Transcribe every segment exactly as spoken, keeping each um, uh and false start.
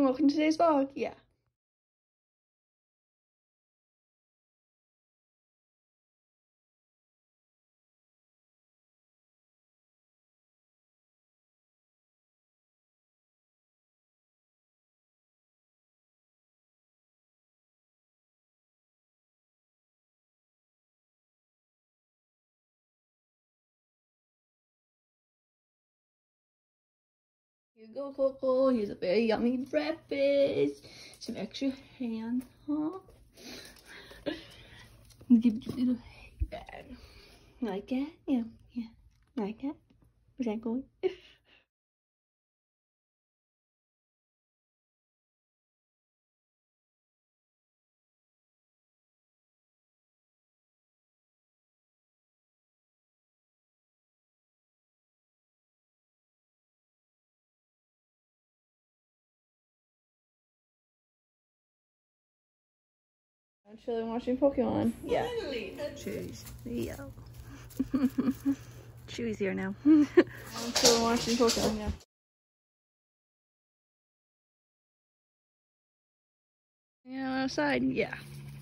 Welcome to today's vlog. Yeah. Here you go, Coco. Here's a very yummy breakfast. Some extra ham, huh? Give you a little bag. Like that? Yeah, yeah. Like that? Is that going? I'm chilling watching Pokemon. Yeah. Chewy's. Yeah. Chewy's here now. I'm chilling watching Pokemon. Yeah. Yeah, outside. Yeah.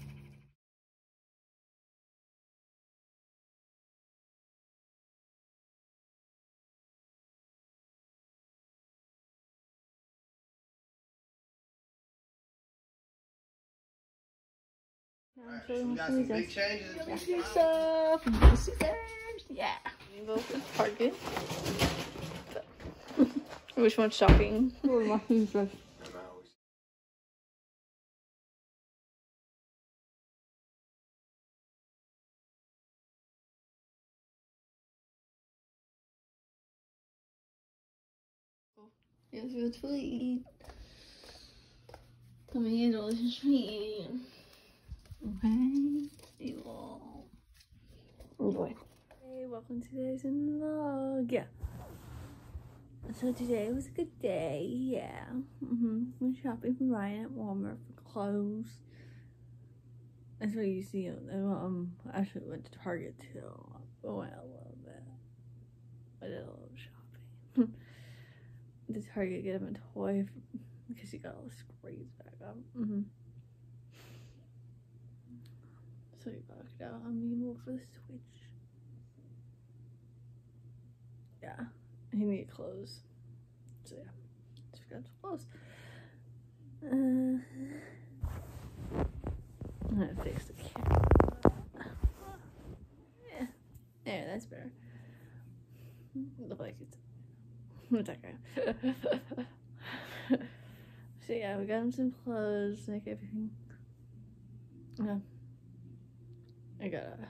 I'm chilling watching big changes. Yeah. Stuff. Yeah. We both at Target. Which one's shopping? Oh, my toothbrush. Yes, it's sweet. Let me handle this sweet. Okay. Oh boy. Hey, welcome to today's vlog. Yeah. So today was a good day. Yeah. Mm-hmm. Went shopping for Ryan at Walmart for clothes. That's what you see. Um, I actually went to Target too. I went a little bit. I did a little shopping. The Target, get him a toy because he got all his grades back up. Mm-hmm. So he backed it out on me more for the Switch. Yeah, he needed clothes. So yeah, just got some clothes. Uh, I'm gonna fix the camera. Yeah, yeah, that's better. Look like it's. It's okay. So yeah, we got him some clothes, like everything. Yeah, I got a.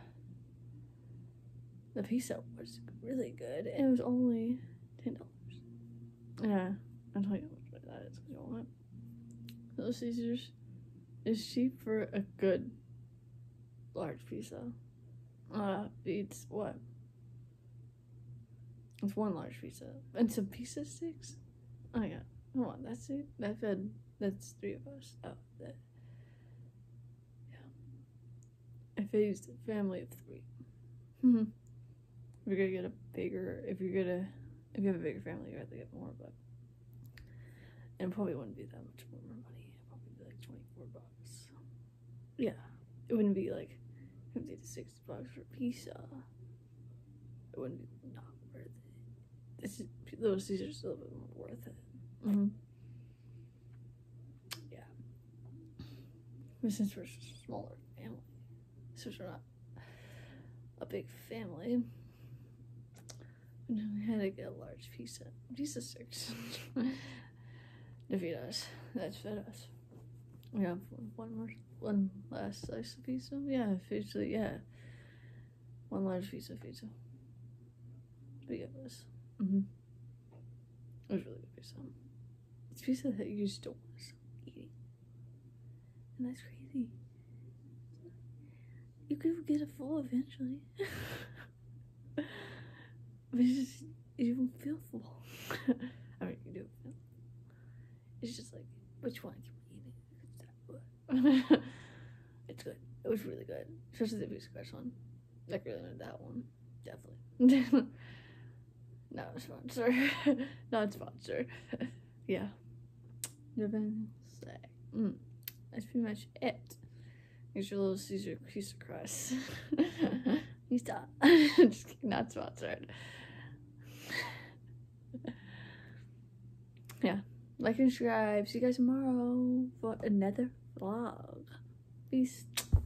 The pizza was really good. It was only ten dollars. Yeah, I'll tell you how much that is because you don't want it. Little Caesars is cheap for a good large pizza. Uh, it's what? It's one large pizza and some pizza sticks. Oh yeah, hold on, that's it. That fed. That's three of us. Oh, that. Yeah. I faced a family of three. Mm-hmm. If you're gonna get a bigger, if you're gonna, if you have a bigger family, you have to get more, but. And it probably wouldn't be that much more money. It'd probably be like twenty-four bucks. Yeah, it wouldn't be like fifty to sixty bucks for pizza. It wouldn't be not worth it. This is, Little Caesars a little bit more worth it. Mm-hmm. Yeah. But since we're a smaller family, since we're not a big family, we had to get a large pizza. Pizza sticks. To feed us. That's fed us. We have one more, one last slice of pizza. Yeah, officially, yeah. One large piece of pizza. We get this. Mm-hmm. It was really good pizza. It's pizza that you just don't want to stop eating. And that's crazy. You could get it full eventually. But it's just, you don't feel full. I mean, you do feel. It's just like, which one can we eat? It's good. It was really good. Especially the pizza crust one. Like, really wanted that one. Definitely. Not a sponsor. Not a sponsor. Yeah. Living say. Mm. That's pretty much it. Here's your little Caesar Caesar crust. You stop. Just kidding, not sponsored. Yeah. Like and subscribe. See you guys tomorrow for another vlog. Peace.